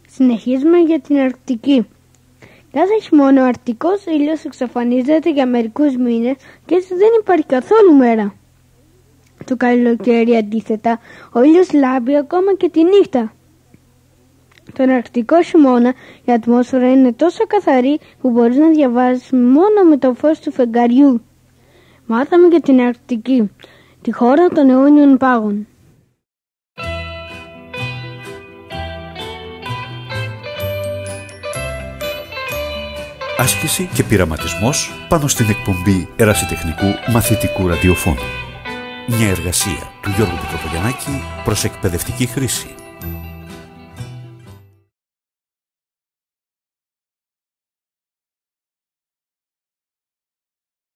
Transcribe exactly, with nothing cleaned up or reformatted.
Συνεχίζουμε για την Αρκτική. Κάθε χειμώνα ο αρκτικός ήλιος εξαφανίζεται για μερικούς μήνες και έτσι δεν υπάρχει καθόλου μέρα. Το καλοκαίρι αντίθετα, ο ήλιος λάμπει ακόμα και τη νύχτα. Τον αρκτικό χειμώνα η ατμόσφαιρα είναι τόσο καθαρή που μπορείς να διαβάζεις μόνο με το φως του φεγγαριού. Μάθαμε για την Αρκτική, τη χώρα των αιώνιων πάγων. Άσκηση και πειραματισμός πάνω στην εκπομπή ερασιτεχνικού μαθητικού ραδιοφώνου. Μια εργασία του Γιώργου Πετροπογιαννάκη προς εκπαιδευτική χρήση.